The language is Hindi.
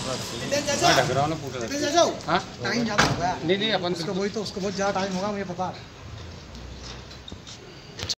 मैं ढक रहा हूँ ना पूरा। टाइम ज़्यादा हो गया। नहीं अपन उसको बहुत ज़्यादा टाइम होगा मुझे पता है।